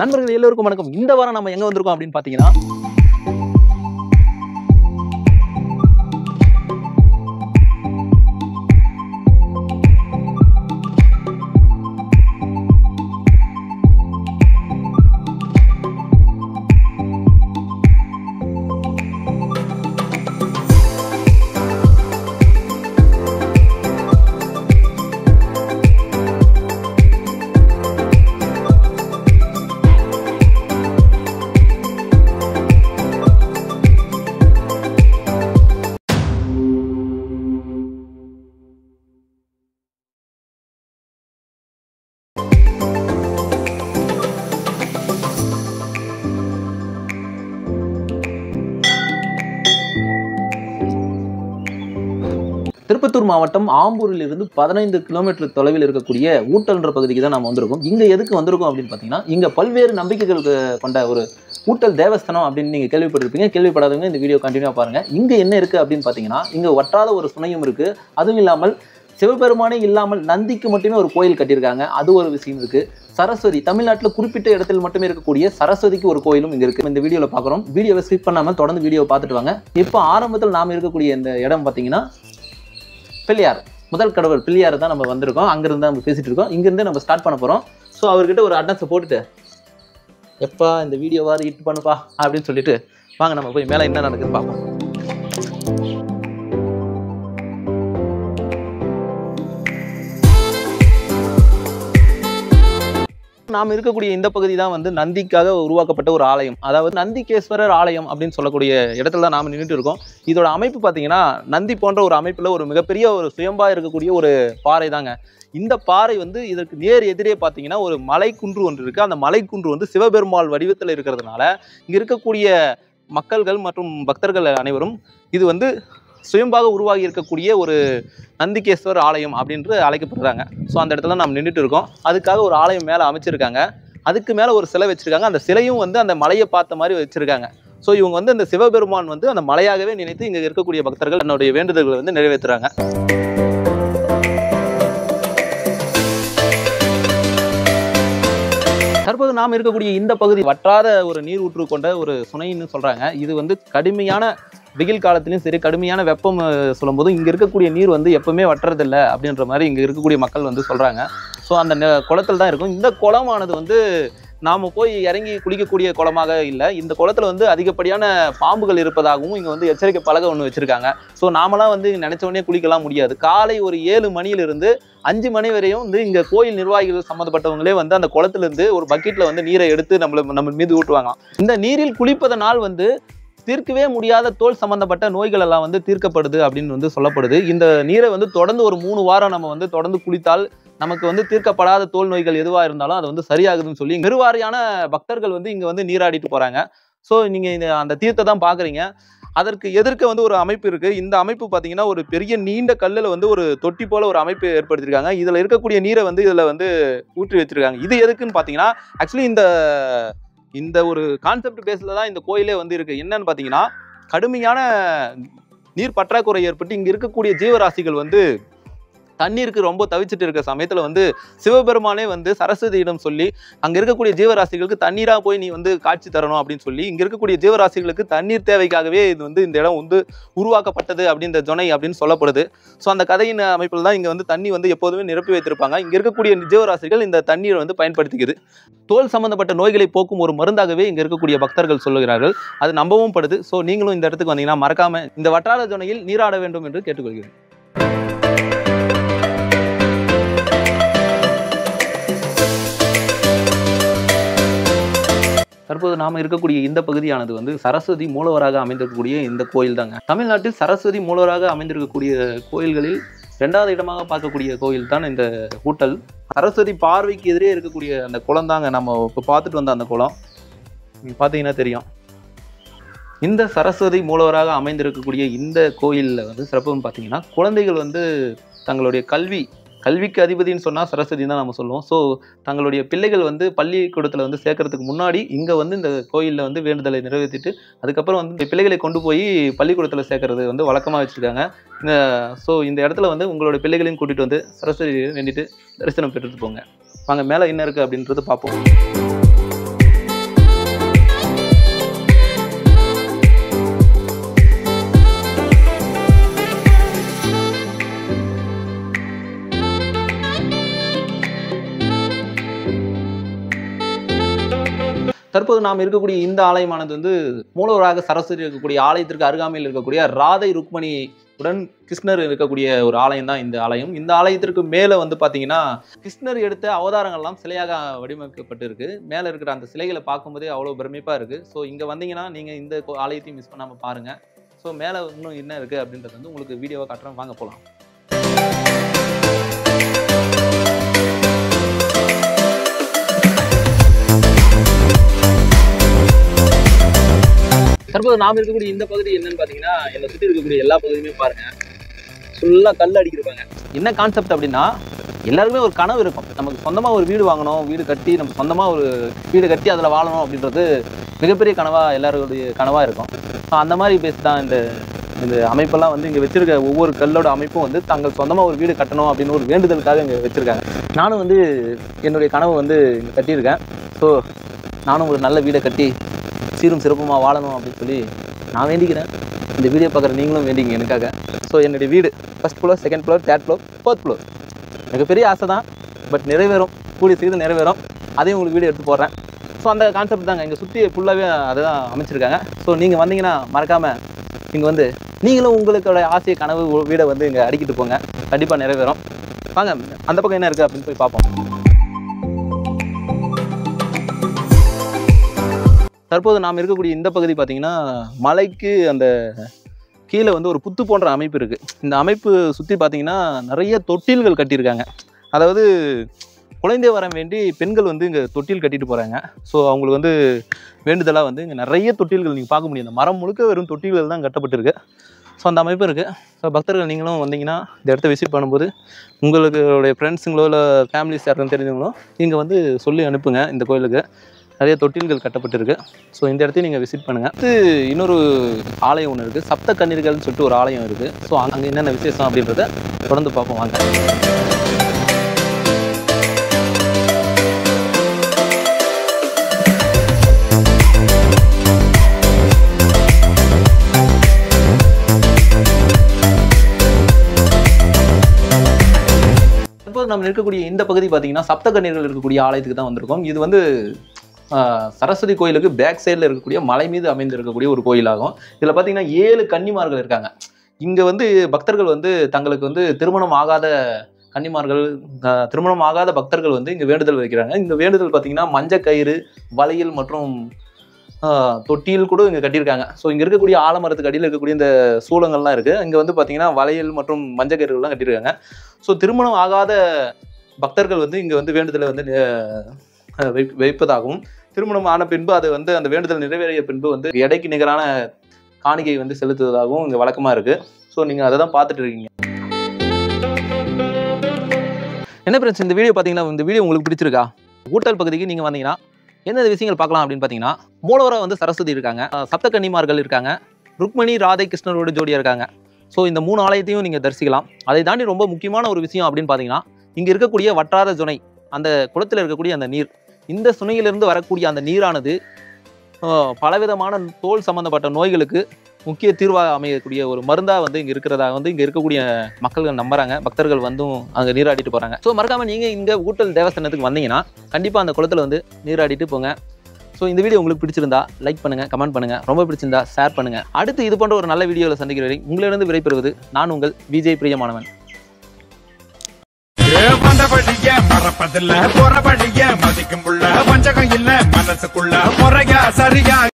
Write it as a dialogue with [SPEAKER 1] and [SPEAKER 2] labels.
[SPEAKER 1] நண்பர்கள் எல்லோருக்கும் வணக்கம். இந்த வாரம் நம்ம எங்க வந்திருக்கோம் அப்படின்னு பாத்தீங்கன்னா, திருப்பத்தூர் மாவட்டம் ஆம்பூரில் இருந்து 15 கிலோமீட்டர் தொலைவில் இருக்கக்கூடிய ஊட்டல்ன்ற பகுதிக்கு தான் நம்ம வந்திருக்கோம். இங்க எதுக்கு வந்திருக்கோம் அப்படின்னு பாத்தீங்கன்னா, இங்க பல்வேறு நம்பிக்கைகள் கொண்ட ஒரு ஊட்டல் தேவஸ்தானம் அப்படின்னு நீங்க கேள்விப்பட்டிருப்பீங்க. கேள்விப்படாதவங்க இந்த வீடியோ கண்டினியூ பாருங்க. இங்க என்ன இருக்கு அப்படின்னு பாத்தீங்கன்னா, இங்க வற்றாத ஒரு சுனையும் இருக்கு. அதுவும் இல்லாமல் சிவபெருமானே இல்லாமல் நந்திக்கு மட்டுமே ஒரு கோயில் கட்டியிருக்காங்க. அது ஒரு விஷயம் இருக்கு. சரஸ்வதி, தமிழ்நாட்டில் குறிப்பிட்ட இடத்தில் மட்டுமே இருக்கக்கூடிய சரஸ்வதிக்கு ஒரு கோயிலும் இங்க இருக்கு. இந்த வீடியோல பாக்குறோம். வீடியோவை ஸ்கிப் பண்ணாம தொடர்ந்து வீடியோ பார்த்துட்டு வாங்க. இப்போ ஆரம்பத்தில் நாம இருக்கக்கூடிய இந்த இடம் பாத்தீங்கன்னா பிள்ளையார், முதல் கடவுள் பிள்ளையார் தான் நம்ம வந்திருக்கோம். அங்கிருந்து நம்ம பேசிட்டு இருக்கோம். இங்கிருந்து நம்ம ஸ்டார்ட் பண்ண போறோம். ஸோ அவர்கிட்ட ஒரு அட்ரஸை போட்டுட்டு, எப்பா இந்த வீடியோவாது ஹிட் பண்ணுப்பா அப்படின்னு சொல்லிட்டு வாங்க நம்ம போய் மேலே என்ன நடக்குதுன்னு பார்ப்போம். நாம் இருக்கக்கூடிய இந்த பகுதி தான் வந்து நந்திக்காக உருவாக்கப்பட்ட ஒரு ஆலயம். அதாவது நந்திகேஸ்வரர் ஆலயம் அப்படின்னு சொல்லக்கூடிய இடத்துல தான் நாம் நின்றுட்டு இருக்கோம். இதோட அமைப்பு பார்த்தீங்கன்னா, நந்தி போன்ற ஒரு அமைப்பில் ஒரு மிகப்பெரிய ஒரு சுயம்பா இருக்கக்கூடிய ஒரு பாறை தாங்க. இந்த பாறை வந்து இதற்கு நேர் எதிரே பார்த்தீங்கன்னா ஒரு மலைக்குன்று ஒன்று இருக்குது. அந்த மலைக்குன்று வந்து சிவபெருமாள் வடிவத்தில் இருக்கிறதுனால இங்கே இருக்கக்கூடிய மக்கள்கள் மற்றும் பக்தர்கள் அனைவரும் இது வந்து சுயம்பாக உருவாகி இருக்கக்கூடிய ஒரு நந்திகேஸ்வரர் ஆலயம் அப்படின்று அழைக்கப்படுறாங்க. ஸோ அந்த இடத்துல நம்ம நின்றுட்டு இருக்கோம். அதுக்காக ஒரு ஆலயம் மேலே அமைச்சிருக்காங்க. அதுக்கு மேலே ஒரு சிலை வச்சுருக்காங்க. அந்த சிலையும் வந்து அந்த மலையை பார்த்த மாதிரி வச்சுருக்காங்க. ஸோ இவங்க வந்து அந்த சிவபெருமான் வந்து அந்த மலையாகவே நினைத்து இங்கே இருக்கக்கூடிய பக்தர்கள் தன்னுடைய வேண்டுதல்களை வந்து நிறைவேற்றுறாங்க. தற்போது நாம் இருக்கக்கூடிய இந்த பகுதி வற்றாத ஒரு நீர் ஊற்று கொண்ட ஒரு சுனைன்னு சொல்கிறாங்க. இது வந்து கடுமையான வெயில் காலத்திலையும் சரி, கடுமையான வெப்பம் சொல்லும்போது இங்கே இருக்கக்கூடிய நீர் வந்து எப்பவுமே வற்றதில்லை அப்படின்ற மாதிரி இங்கே இருக்கக்கூடிய மக்கள் வந்து சொல்கிறாங்க. ஸோ அந்த குளத்தில் தான் இருக்கும். இந்த குளமானது வந்து நாம் போய் இறங்கி குளிக்கக்கூடிய குளமாக இல்லை. இந்த குளத்தில் வந்து அதிகப்படியான பாம்புகள் இருப்பதாகவும் இங்கே வந்து எச்சரிக்கை பலகை ஒன்று வச்சுருக்காங்க. ஸோ நாமெல்லாம் வந்து நினச்ச உடனே குளிக்கலாம் முடியாது. காலை ஒரு 7 மணியிலிருந்து 5 மணி வரையும் வந்து இங்கே கோயில் நிர்வாகிகள் சம்மந்தப்பட்டவங்களே வந்து அந்த குளத்திலிருந்து ஒரு பக்கெட்டில் வந்து நீரை எடுத்து நம்ம மீது ஊட்டுவாங்க. இந்த நீரில் குளிப்பதனால் வந்து தீர்க்கவே முடியாத தோல் சம்பந்தப்பட்ட நோய்கள் எல்லாம் வந்து தீர்க்கப்படுது அப்படின்னு வந்து சொல்லப்படுது. இந்த நீரை வந்து தொடர்ந்து ஒரு 3 வாரம் நம்ம வந்து தொடர்ந்து குளித்தால் நமக்கு வந்து தீர்க்கப்படாத தோல் நோய்கள் எதுவாக இருந்தாலும் அது வந்து சரியாகுதுன்னு சொல்லி பெருவாரியான பக்தர்கள் வந்து இங்கே வந்து நீராடிட்டு போகிறாங்க. ஸோ நீங்கள் அந்த தீர்த்தை தான் பார்க்குறீங்க. அதற்கு எதிர்க்க வந்து ஒரு அமைப்பு இருக்குது. இந்த அமைப்பு பார்த்தீங்கன்னா ஒரு பெரிய நீண்ட கல்லில் வந்து ஒரு தொட்டி போல் ஒரு அமைப்பு ஏற்படுத்தியிருக்காங்க. இதில் இருக்கக்கூடிய நீரை வந்து இதில் வந்து ஊற்றி வச்சுருக்காங்க. இது எதுக்குன்னு பார்த்தீங்கன்னா, ஆக்சுவலி இந்த ஒரு கான்செப்ட் பேஸில் தான் இந்த கோயிலே வந்து இருக்குது. என்னன்னு பார்த்தீங்கன்னா, கடுமையான நீர் பற்றாக்குறை ஏற்பட்டு இங்கே இருக்கக்கூடிய ஜீவராசிகள் வந்து தண்ணீருக்கு ரொம்ப தவிச்சிட்டு இருக்க சமயத்தில் வந்து சிவபெருமானே வந்து சரஸ்வதியிடம் சொல்லி அங்கே இருக்கக்கூடிய ஜீவராசிகளுக்கு தண்ணீராக போய் நீ வந்து காட்சி தரணும் அப்படின்னு சொல்லி இங்கே இருக்கக்கூடிய ஜீவராசிகளுக்கு தண்ணீர் தேவைக்காகவே இது வந்து இந்த இடம் வந்து உருவாக்கப்பட்டது அப்படின்ற ஜொனை அப்படின்னு சொல்லப்படுது. ஸோ அந்த கதையின் அமைப்பில் தான் இங்கே வந்து தண்ணி வந்து எப்போதுமே நிரப்பி வைத்திருப்பாங்க. இங்கே இருக்கக்கூடிய ஜீவராசிகள் இந்த தண்ணீரை வந்து பயன்படுத்திக்குது. தோல் சம்பந்தப்பட்ட நோய்களை போக்கும் ஒரு மருந்தாகவே இங்கே இருக்கக்கூடிய பக்தர்கள் சொல்லுகிறார்கள். அது நம்பவும் படுது. ஸோ நீங்களும் இந்த இடத்துக்கு வந்தீங்கன்னா மறக்காம இந்த வற்றாத ஜொனையில் நீராட வேண்டும் என்று கேட்டுக்கொள்கிறேன். தற்போது நாம இருக்கக்கூடிய இந்த பகுதியானது வந்து சரஸ்வதி மூலவராக அமைந்திருக்கக்கூடிய இந்த கோயில் தாங்க. தமிழ்நாட்டில் சரஸ்வதி மூலவராக அமைந்திருக்கக்கூடிய கோயில்களில் 2வது இடமாக பார்க்கக்கூடிய கோயில் தான் இந்த ஊட்டல். சரஸ்வதி பார்வைக்கு எதிரே இருக்கக்கூடிய அந்த குளம் தாங்க நம்ம இப்போ பார்த்துட்டு வந்த அந்த குளம். நீங்கள் பார்த்தீங்கன்னா தெரியும். இந்த சரஸ்வதி மூலவராக அமைந்திருக்கக்கூடிய இந்த கோயிலில் வந்து சிறப்புன்னு பார்த்தீங்கன்னா, குழந்தைகள் வந்து தங்களுடைய கல்விக்கு அதிபதினு சொன்னால் சரஸ்வதி தான் நம்ம சொல்லுவோம். ஸோ தங்களுடைய பிள்ளைகள் வந்து பள்ளிக்கூடத்தில் வந்து சேர்க்கறதுக்கு முன்னாடி இங்கே வந்து இந்த கோயிலில் வந்து வேண்டுதலை நிறைவேற்றிட்டு அதுக்கப்புறம் வந்து பிள்ளைகளை கொண்டு போய் பள்ளிக்கூடத்தில் சேர்க்கறது வந்து வழக்கமாக வச்சுருக்காங்க. ஸோ இந்த இடத்துல வந்து உங்களுடைய பிள்ளைகளையும் கூட்டிகிட்டு வந்து சரஸ்வதி வேண்டிட்டு தரிசனம் பெற்றுட்டு போங்க. வாங்க மேலே என்ன இருக்குது அப்படின்றது பார்ப்போம். தற்போது நாம் இருக்கக்கூடிய இந்த ஆலயமானது வந்து மூலவராக சரஸ்வதி இருக்கக்கூடிய ஆலயத்திற்கு அருகாமையில் இருக்கக்கூடிய ராதை ருக்மணி உடன் கிருஷ்ணர் இருக்கக்கூடிய ஒரு ஆலயம் தான் இந்த ஆலயம். இந்த ஆலயத்திற்கு மேலே வந்து பார்த்தீங்கன்னா கிருஷ்ணர் எடுத்த அவதாரங்கள்லாம் சிலையாக வடிவமைக்கப்பட்டு இருக்கு. மேலே இருக்கிற அந்த சிலைகளை பார்க்கும்போதே அவ்வளோ பிரமிப்பாக இருக்கு. ஸோ இங்கே வந்தீங்கன்னா நீங்கள் இந்த ஆலயத்தையும் மிஸ் பண்ணாமல் பாருங்கள். ஸோ மேலே இன்னும் என்ன இருக்குது அப்படின்றது வந்து உங்களுக்கு வீடியோவை காட்டுறோம், வாங்க போகலாம். தற்போது நாம் இருக்கக்கூடிய இந்த பகுதி என்னன்னு பார்த்தீங்கன்னா, என்னை சுற்றி இருக்கக்கூடிய எல்லா பகுதியுமே பாருங்க, ஃபுல்லாக கல் அடிக்கிருப்பாங்க. என்ன கான்செப்ட் அப்படின்னா, எல்லாருக்குமே ஒரு கனவு இருக்கும். நமக்கு சொந்தமாக ஒரு வீடு வாங்கணும், வீடு கட்டி நம்ம சொந்தமாக ஒரு வீடு கட்டி அதில் வாழணும் அப்படின்றது மிகப்பெரிய கனவாக எல்லாருடைய கனவாக இருக்கும். ஸோ அந்த மாதிரி பேஸ் தான் இந்த அமைப்பெல்லாம் வந்து இங்கே வச்சிருக்க ஒவ்வொரு கல்லோட அமைப்பும் வந்து தங்கள் சொந்தமாக ஒரு வீடு கட்டணும் அப்படின்னு ஒரு வேண்டுதலுக்காக இங்கே வச்சுருக்காங்க. நானும் வந்து என்னுடைய கனவு வந்து இங்கே கட்டியிருக்கேன். ஸோ நானும் ஒரு நல்ல வீடை கட்டி சீரும் சிறப்புமாக வாழணும் அப்படின்னு சொல்லி நான் வேண்டிக்கிறேன். இந்த வீடியோ பார்க்குற நீங்களும் வேண்டிங்க எனக்காக. ஸோ என்னுடைய வீடு first floor, second floor, third floor, fourth floor. எனக்கு பெரிய ஆசை தான், பட் நிறைவேறும், கூடிய சீக்கிரம் நிறைவேறும். அதையும் உங்களுக்கு வீடியோ எடுத்து போடுறேன். ஸோ அந்த கான்செப்ட் தாங்க இங்கே சுற்றி ஃபுல்லாகவே அதை தான் அமைச்சிருக்காங்க. ஸோ நீங்கள் வந்தீங்கன்னா மறக்காமல் இங்கே வந்து நீங்களும் உங்களுக்கோட ஆசை கனவு வீடை வந்து இங்கே அடிக்கிட்டு போங்க, கண்டிப்பாக நிறைவேறும். வாங்க அந்த பக்கம் என்ன இருக்குது அப்படின்னு போய் பார்ப்போம். தற்போது நாம் இருக்கக்கூடிய இந்த பகுதி பார்த்தீங்கன்னா, மலைக்கு அந்த கீழே வந்து ஒரு புத்து போன்ற அமைப்பு இருக்குது. இந்த அமைப்பு சுற்றி பார்த்தீங்கன்னா நிறைய தொட்டில்கள் கட்டியிருக்காங்க. அதாவது குழந்தை வரம் வேண்டி பெண்கள் வந்து இங்கே தொட்டில் கட்டிட்டு போகிறாங்க. ஸோ அவங்களுக்கு வந்து வேண்டுதலாக வந்து இங்கே நிறைய தொட்டில்கள் நீங்கள் பார்க்க முடியும். இந்த மரம் முழுக்க வெறும் தொட்டில்கள் தான் கட்டப்பட்டிருக்கு. ஸோ அந்த அமைப்பு இருக்குது. ஸோ பக்தர்கள் நீங்களும் வந்தீங்கன்னா இந்த இடத்த விசிட் பண்ணும்போது உங்களுடைய ஃப்ரெண்ட்ஸுங்களோ இல்லை ஃபேமிலிஸ் யாரும் தெரிஞ்சவங்களோ இங்கே வந்து சொல்லி அனுப்புங்க. இந்த கோயிலுக்கு நிறைய தொட்டில்கள் கட்டப்பட்டிருக்கு. ஸோ இந்த இடத்தையும் நீங்கள் விசிட் பண்ணுங்கள். அடுத்து இன்னொரு ஆலயம் ஒன்று இருக்குது, சப்த கன்னியர்கள்னு சொல்லிட்டு ஒரு ஆலயம் இருக்குது. ஸோ அங்கே என்னென்ன விசேஷம் அப்படின்றத தொடர்ந்து பார்ப்போம் வாங்க. நம்ம இருக்கக்கூடிய இந்த பகுதி பார்த்தீங்கன்னா சப்த கன்னியர்கள் இருக்கக்கூடிய ஆலயத்துக்கு தான் வந்திருக்கோம். இது வந்து சரஸ்வதி கோயிலுக்கு பேக் சைடில் இருக்கக்கூடிய மலை மீது அமைந்து இருக்கக்கூடிய ஒரு கோயிலாகும். இதில் பார்த்தீங்கன்னா 7 கன்னிமார்கள் இருக்காங்க. இங்கே வந்து பக்தர்கள் வந்து தங்களுக்கு வந்து திருமணம் ஆகாத கன்னிமார்கள், திருமணம் ஆகாத பக்தர்கள் வந்து இங்கே வேண்டுதல் வைக்கிறாங்க. இந்த வேண்டுதல் பார்த்தீங்கன்னா மஞ்சள் கயிறு, வளையல் மற்றும் தொட்டியில் கூட இங்கே கட்டியிருக்காங்க. ஸோ இங்கே இருக்கக்கூடிய ஆலமரத்துக்கு அடியில் இருக்கக்கூடிய இந்த சூளங்கள்லாம் இருக்குது. இங்கே வந்து பார்த்தீங்கன்னா வளையல் மற்றும் மஞ்சள் கயிறுகள்லாம் கட்டியிருக்காங்க. ஸோ திருமணம் ஆகாத பக்தர்கள் வந்து இங்கே வந்து வேண்டுதலை வந்து வைப்பதாகவும், திருமணம் ஆன பின்பு அது வந்து அந்த வேண்டுதல் நிறைவேறிய பின்பு வந்து எடைக்கு நிகரான காணிக்கை வந்து செலுத்துவதாகவும் இங்கே வழக்கமாக இருக்குது. ஸோ நீங்கள் அதை தான் பார்த்துட்டு இருக்கீங்க. என்ன பிரச்சனை, இந்த வீடியோ பார்த்தீங்கன்னா இந்த வீடியோ உங்களுக்கு பிடிச்சிருக்கா? ஊட்டல் பகுதிக்கு நீங்கள் வந்தீங்கன்னா எந்த விஷயங்கள் பார்க்கலாம் அப்படின்னு பார்த்தீங்கன்னா, மூலவராக வந்து சரஸ்வதி இருக்காங்க, சப்த கன்னிமார்கள் இருக்காங்க, ருக்மணி ராதை கிருஷ்ணரோட ஜோடியாக இருக்காங்க. ஸோ இந்த 3 ஆலயத்தையும் நீங்கள் தரிசிக்கலாம். அதை தாண்டி ரொம்ப முக்கியமான ஒரு விஷயம் அப்படின்னு பார்த்தீங்கன்னா, இங்கே இருக்கக்கூடிய வற்றாத சுனை, அந்த குளத்தில் இருக்கக்கூடிய அந்த நீர், இந்த சுனையிலிருந்து வரக்கூடிய அந்த நீரானது பலவிதமான தோல் சம்பந்தப்பட்ட நோய்களுக்கு முக்கிய தீர்வாக அமையக்கூடிய ஒரு மருந்தாக வந்து இங்கே இருக்கிறதாக வந்து இங்கே இருக்கக்கூடிய மக்கள்கள் நம்புறாங்க. பக்தர்கள் வந்தும் அங்கே நீராடிட்டு போகிறாங்க. ஸோ மறக்காமல் நீங்கள் இங்கே ஊட்டல் தேவஸ்தானத்துக்கு வந்தீங்கன்னா கண்டிப்பாக அந்த குளத்தில் வந்து நீராடிட்டு போங்க. ஸோ இந்த வீடியோ உங்களுக்கு பிடிச்சிருந்தா லைக் பண்ணுங்கள், கமெண்ட் பண்ணுங்கள், ரொம்ப பிடிச்சிருந்தா ஷேர் பண்ணுங்கள். அடுத்து இது போன்ற ஒரு நல்ல வீடியோவில் சந்திக்கிற வரை உங்களிடம் விடைபெறுவது நான் உங்கள் விஜய் பிரியமானவன். மறப்பதில்ல, மதிக்கும் உள்ள வஞ்சகம் இல்ல, மனசுக்குள்ள முறையா சரியா